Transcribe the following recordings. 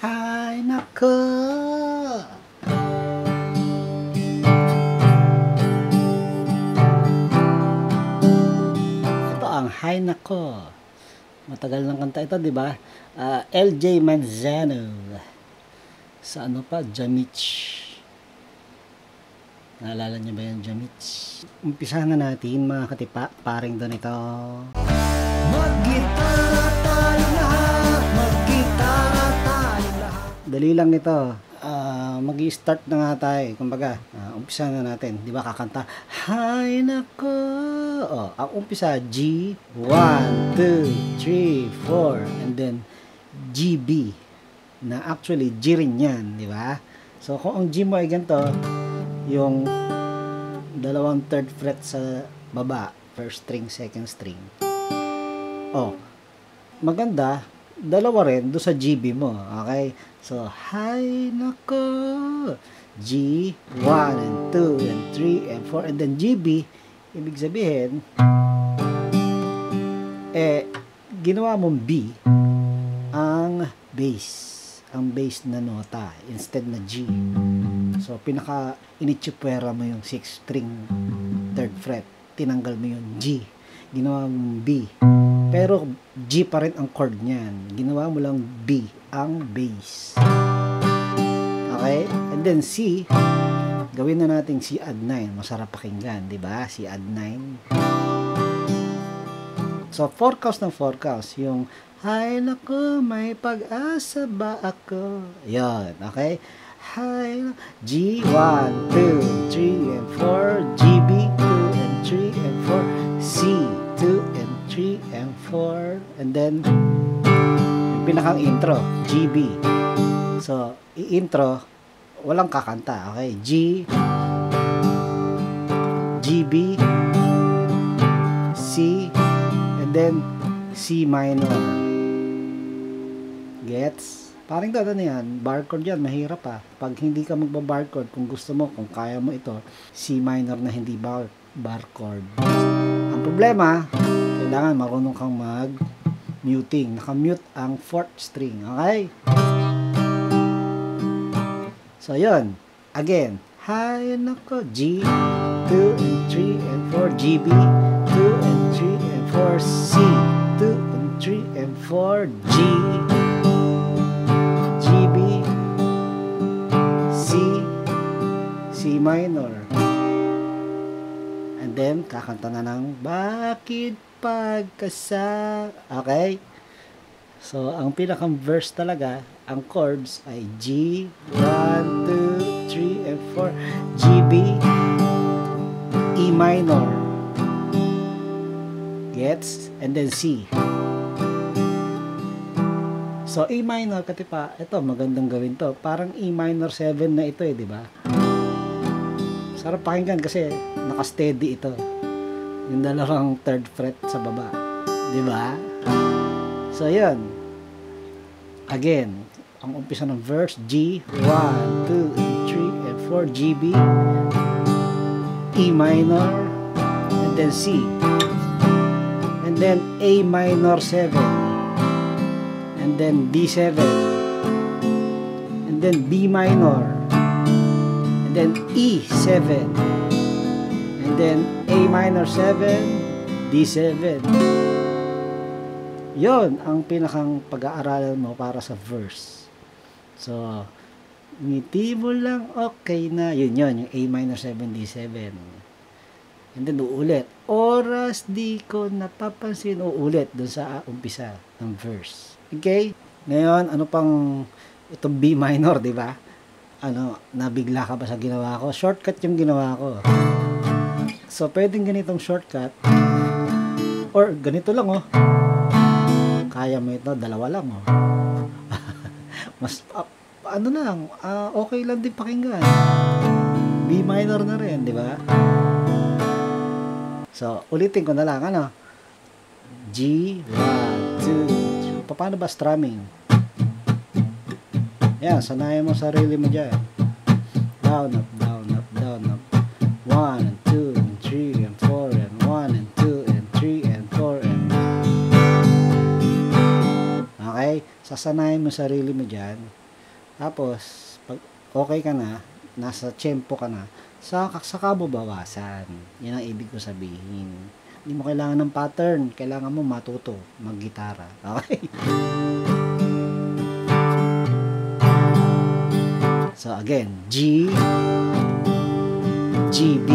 Hay nako! Ito ang Hay nako. Matagal ng kanta ito, di ba? LJ Manzano. Sa ano pa? Jamich. Naalala niyo ba yan, Jamich? Umpisahan na natin, mga katipa. Paring doon ito. Mag-gitara tayo lahat. Mag-gitara tayo lahat. Dali lang ito. Mag-i-start na nga tayo. Kumbaga, umpisa na natin. Di ba kakanta? Hay nako! Ang umpisa, G, 1, 2, 3, 4, and then GB. Na actually, G rin yan. Di ba? So, kung ang G mo ay ganito, yung dalawang third fret sa baba, first string, second string. Maganda, dalawa rin do sa GB mo. Okay? So, hay nako. G, 1 and 2 and 3 and 4 and then GB, ibig sabihin, ginawa mong B ang bass. Ang bass na nota instead na G. So, initsipwera mo yung 6th string, third fret. Tinanggal mo yung G. Ginawa mong B. Pero G pa rin ang chord niyan. Ginawa mo lang B, ang bass. Okay? And then C, gawin na natin C add 9. Masarap pakinggan, di ba? C add 9. So, 4 counts ng 4 counts. Yung, hay nako, may pag-asa ba ako? Yan, okay? Hay, G, 1, 2, 3, and 4. GB, 2, and 3, and 4. C, 2, and 3, and 4. And then, yung pinakang intro, GB. So, i-intro, walang kakanta, okay? G, GB, C, and then C minor. Gets? Parang dada na yan, barchord yan, mahirap pa. Pag hindi ka magba-barchord, kung gusto mo, kung kaya mo ito, C minor na hindi barchord. Ang problema, kailangan marunong kang mag-muting. Naka-mute ang 4th string. Okay? So, yun. Again, hay nako, G, 2 and 3 and 4, GB, 2 and 3 and 4, C, 2 and 3 and 4, G, GB, C, C minor. And then, kakanta na ng Bakit Pagkasa. Okay? So, ang pinakang verse talaga, ang chords ay G, 1, 2, 3, and 4, GB, E minor. Gets? And then C. So, E minor, katipa, ito, magandang gawin to. Parang E minor 7 na ito di ba? Sarap pakinggan kasi naka-steady ito. Yung dalawang third fret sa baba. Di ba? So, yun. Again, ang umpisa ng verse, G, 1, 2, and 3, and 4, GB, E minor, and then C. And then A minor 7. And then D7. And then B minor. And then E7. And then A minor 7, D7. Yon ang pinakang pag-aaralan mo para sa verse. So, ngiti mo lang, okay na. Yun, yung A minor 7, D7. And then, uulit. Oras di ko napapansin. Uulit dun sa umpisa ng verse. Okay? Ngayon, ano pang itong B minor, di ba? Nabigla ka ba sa ginawa ko? Shortcut yung ginawa ko. So, pwedeng ganitong shortcut. Or, ganito lang, Kaya mo ito, dalawa lang, Mas, okay lang din pakinggan. B minor na rin, di ba? So, ulitin ko na lang, G, 1, 2, 3. Paano ba strumming? Yan, sanayin mo sarili mo dyan. Down, up, down, up, down, up. 1, and 2, and 3, and 4, and 1, and 2, and 3, and 4, and... Okay? Sasanayin mo sarili mo dyan. Tapos, pag okay ka na, nasa tempo ka na, saka mo bawasan. Yan ang ibig ko sabihin. Hindi mo kailangan ng pattern. Kailangan mo matuto mag-gitara. Okay? So, again, G, G, B,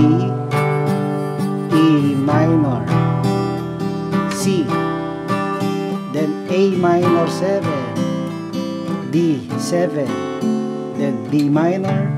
E minor, C, then A minor 7, D 7, then B minor,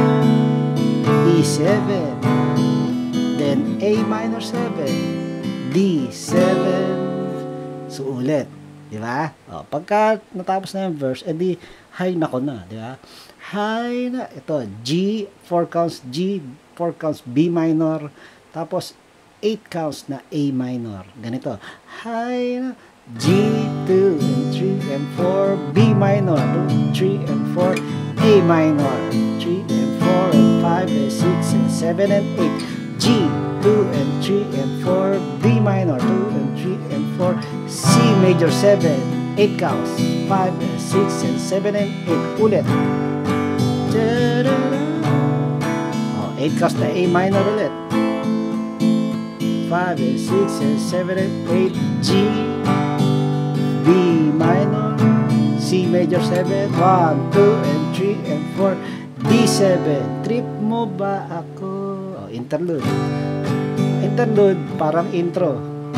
E7, then A minor 7, D7. So ulit, di ba? O, pagka natapos na yung verse, edi high na ko na, di ba? High na, ito, G, 4 counts G, 4 counts B minor, tapos 8 counts na A minor. Ganito, high na, G, 2, and 3, and 4, B minor, 2, 3, and 4, A minor, 3, and 4, and 5, and 6, and 7, and 8, G, 2, and 3, and 4, B minor, 2, and 3, and 4, C major 7, 8 counts, 5, and 6, and 7, and 8, ulit. Oh, 8 counts na A minor ulit. 5 and 6 and 7 and 8, G, B minor, C major 7, 1, 2, and 3, and 4, D7. Trip mo ba ako? Oh, interlude. Interlude, parang intro.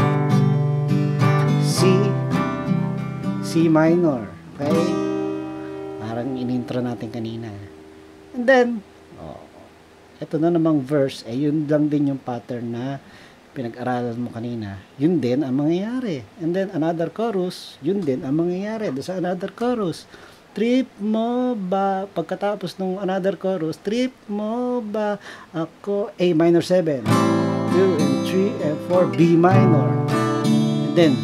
C minor. Okay? Parang in-intro natin kanina. And then, ito na namang verse, yun lang din yung pattern na pinag-aralan mo kanina. Yun din ang mangyayari. And then, another chorus, yun din ang mangyayari. Doon sa another chorus, trip mo ba, pagkatapos ng another chorus, trip mo ba ako, A minor 7, 2 and 3 and 4, B minor. And then,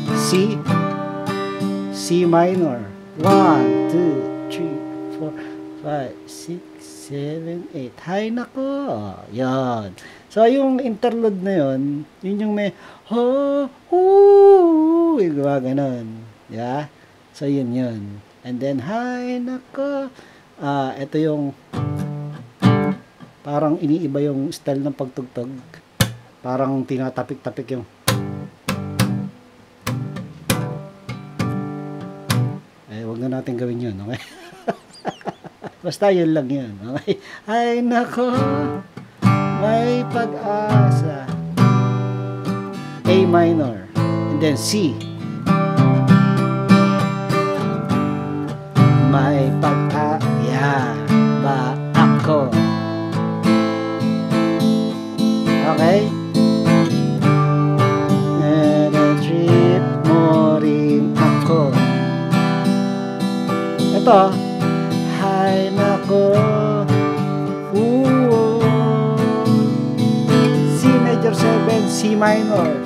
C minor, 1, 2, 3, 4, 5, 6, 7, 8. Hay nako. Yan. So, yung interlude na yun, yun yung may ho, hoo, yung ganon. Yeah? So, yun yun. And then, hay nako. Ito yung parang iniiba yung style ng pagtugtog. Parang tinatapik-tapik yung wag na natin gawin yun, okay? Basta yun lang yun, okay? Ay nako, may pag-asa. A minor, and then C. May pag-aya ba ako? Okay? Trip mo rin ako. Ito, hay nako, C major 7, C minor.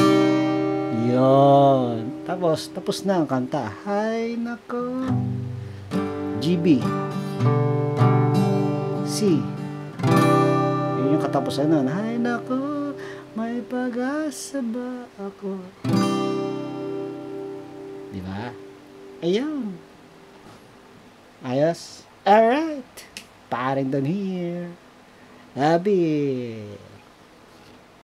Yon. Tapos na ang kanta. Hay nako, GB, C. Yun yung katapusan nun. Hay nako, may pag-asa ba ako? Diba? Ayun. Ayos? Alright. Paring doon here. Happy.